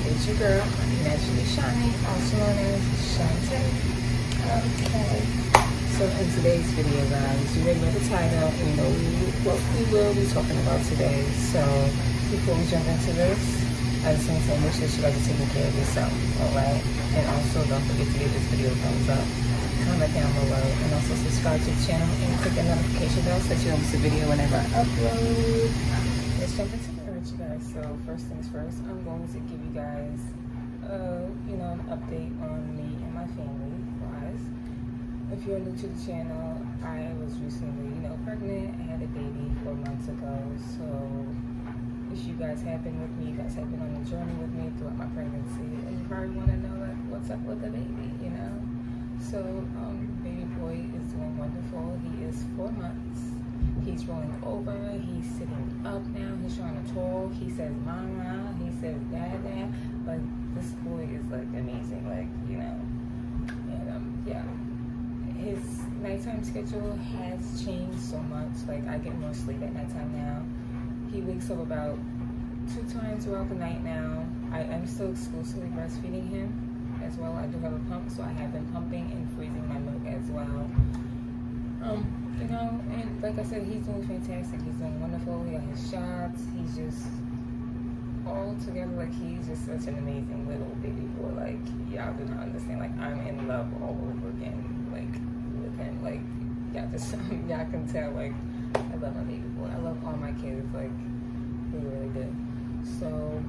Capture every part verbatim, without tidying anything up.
It's your girl, Naturally Shiny, also known as Shantae. Okay, so in today's video, guys, you already know the title, and you know what we will be talking about today. So before we jump into this, I just want to say make sure you guys are taking care of yourself, alright? And also don't forget to give this video a thumbs up, comment down below, and also subscribe to the channel and click the notification bell so that you don't miss a video whenever I upload. Let's jump into it, alright, you guys. So first things first, I'm going to give you guys, uh, you know, an update on me and my family wise. If you're new to the channel, I was recently, you know, pregnant. I had a baby four months ago. So if you guys have been with me, you guys have been on the journey with me throughout my pregnancy, and you probably want to know like what's up with the baby, you know. So um, baby boy is doing wonderful. He is four months. He's rolling over. He's sitting up now. He's trying to talk. He says mama. He says dada. Like this boy is like amazing. Like, you know, and um, yeah. His nighttime schedule has changed so much. Like I get more sleep at nighttime now. He wakes up about two times throughout the night now. I am still exclusively breastfeeding him as well. I do have a pump, so I have been pumping and freezing my milk as well. Um, you know, and like I said, he's doing fantastic. He's doing wonderful. He got his shots. He's just all together. Like he's just such an amazing little baby boy. Like y'all do not understand. Like I'm in love all over again. Like with him. Like y'all just y'all can tell. Like I love my baby boy. I love all my kids. Like they really do. So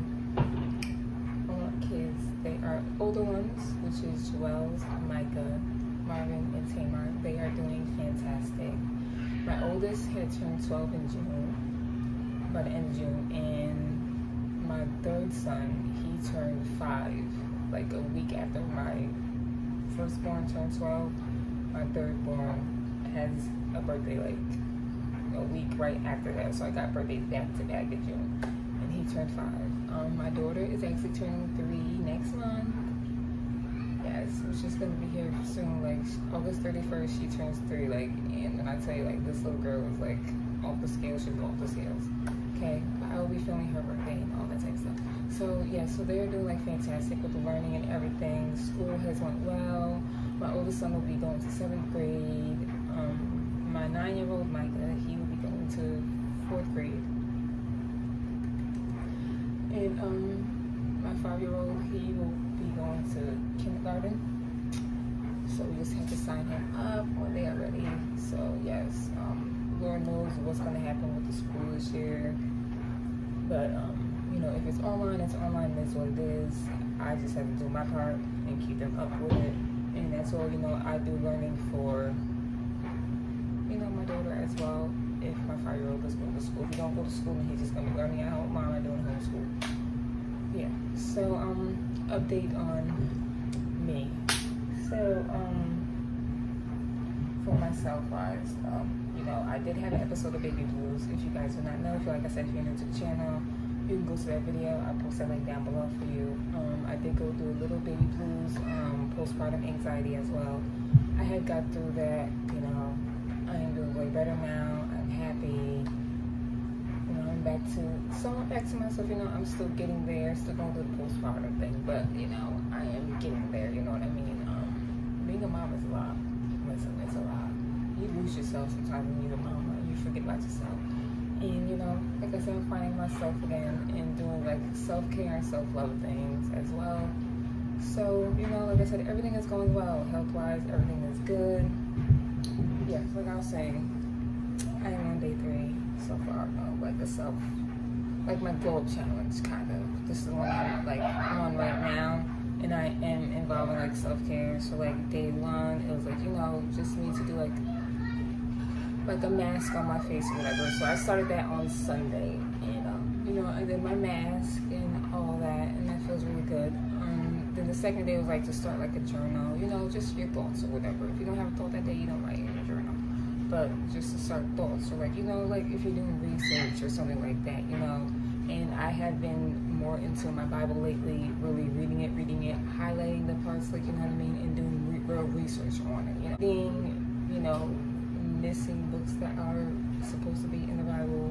all my kids, they are older ones, which is Joel's, Micah, Marvin, and Tamar. They are doing fantastic. My oldest had turned twelve in June, by the end of June, and my third son, he turned five, like a week after my firstborn turned twelve. My thirdborn has a birthday like a week right after that, so I got birthdays back to back in June, and he turned five. Um, my daughter is actually turning three next month. Yes, she's gonna be here soon. Like August thirty-first, she turns three. Like, and when I tell you, like this little girl is like off the scale, she's off the scales. Okay, I will be filming her birthday and all that type of stuff. So yeah, so they're doing like fantastic with the learning and everything. School has went well. My oldest son will be going to seventh grade. Um, my nine-year-old Micah, he will be going to fourth grade. And um, my five-year-old, he will be going to kindergarten. So we just have to sign him up when they are ready. So yes, um, Lord knows what's going to happen with the school this year. But um, you know, if it's online, it's online. That's what it is. I just have to do my part and keep them up with it. And that's all. You know, I do learning for, you know, my daughter as well. If my five-year-old does go to school, if he don't go to school, then he's just gonna be learning at home. Mom, I'm doing homeschool. Yeah. So um, update on me. So um, for myself, wise, um, you know, I did have an episode of Baby Blues. If you guys do not know, if like I said, if you're new to the channel, you can go to that video. I'll post that link down below for you. Um, I did go through a little Baby Blues, um, postpartum anxiety as well. I had got through that. You know, I am doing way better now. I'm happy. You know, I'm back to somewhat back to myself. You know, I'm still getting there. Still going through the postpartum thing, but you know, I am getting there. You know what I mean? Um, being a mom is a lot. Listen, it's a lot. You lose yourself sometimes when you're a mama. You forget about yourself. And you know, like I said, I'm finding myself again and doing like self-care and self-love things as well. So, you know, like I said, everything is going well. Health-wise, everything is good. Yes, like I was saying, I am on day three so far. Uh, like a self, like my goal challenge, kind of. This is the one I'm like on right now, and I am involving like self-care. So like day one, it was like, you know, just need to do like like a mask on my face or whatever. So I started that on Sunday, and um, you know, I did my mask and all that, and that feels really good. Um, then the second day was like to start like a journal, you know, just your thoughts or whatever. If you don't have a thought that day, you don't write it in a journal. But just to start thoughts, or like, you know, like if you're doing research or something like that, you know. And I have been more into my Bible lately, really reading it, reading it, highlighting the parts, like, you know what I mean, and doing re real research on it, you know. Being, you know, missing books that are supposed to be in the Bible,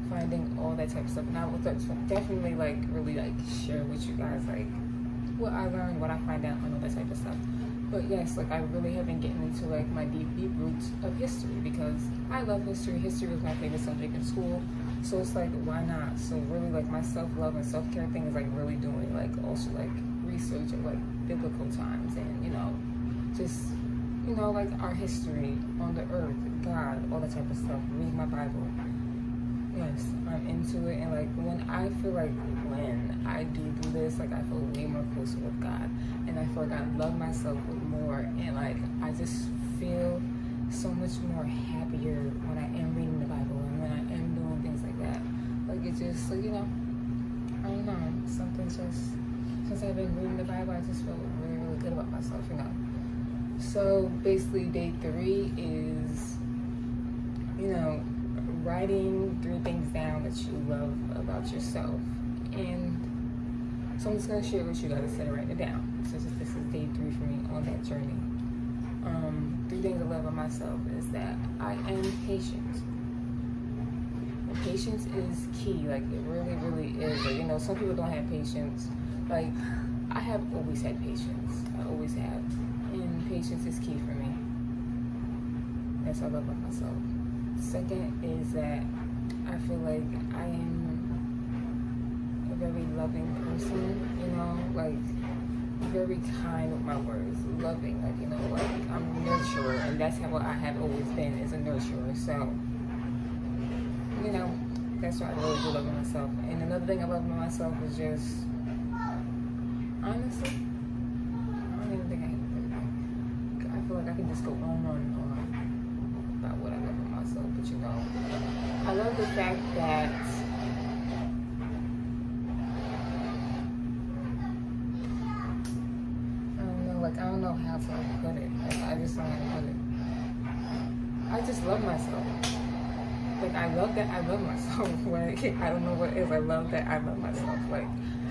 finding all that type of stuff. And I will definitely like really like share with you guys like what I learned, what I find out, and all that type of stuff. But yes, like I really have been getting into like my deep, deep roots of history because I love history. History was my favorite subject in school. So it's like, why not? So really like my self-love and self-care thing is like really doing like also like research of like biblical times and, you know, just, you know, like our history on the earth, God, all that type of stuff. Read my Bible. Yes, I'm into it. And like when I feel like when I do do this, like I feel way more closer with God. And I feel like I love myself more. And like I just feel so much more happier when I am reading the Bible and when I am doing things like that. Like it just, like, you know, I don't know, something just, since I've been reading the Bible, I just feel really, really good about myself, you know. So basically day three is, you know, writing three things down that you love about yourself. And so I'm just going to share with you guys instead of writing it down. Since this is day three for me on that journey. Um, three things I love about myself is that I am patient. And patience is key. Like it really, really is. Like, you know, some people don't have patience. Like I have always had patience. I always have. And patience is key for me. That's what I love about myself. Second is that I feel like I am a very loving person, you know, like very kind with my words, loving, like, you know, like I'm a nurturer, and that's how I have always been, is a nurturer. So, you know, that's what I really do love about myself. And another thing I love about myself is just, honestly, I don't even think I can, I feel like I can just go on and on about what I love about myself. But you know, I love the fact that I don't know, like I don't know how to put it. Like I just don't know how to put it. I just love myself. Like I love that I love myself. Like I don't know what it is. I love that I love myself. Like,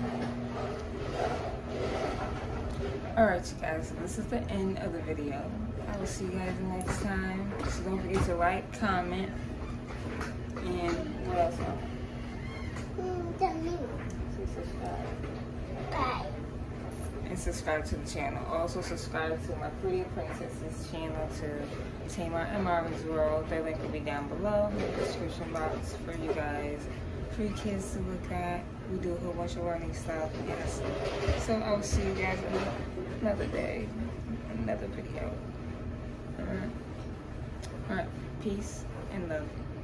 alright you guys, so this is the end of the video. I will see you guys next time. So don't forget to like, comment, and what else? So subscribe. And subscribe to the channel. Also subscribe to my Pretty Princesses channel, to Tamar and Marvin's World. Their link will be down below in the description box for you guys. For you kids to look at. We do a whole bunch of learning stuff. Yes. So I will see you guys another day, another video. Alright. Alright. Peace and love.